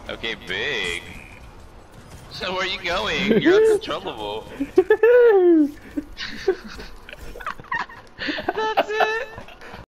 Okay, big. So where are you going? You're uncontrollable.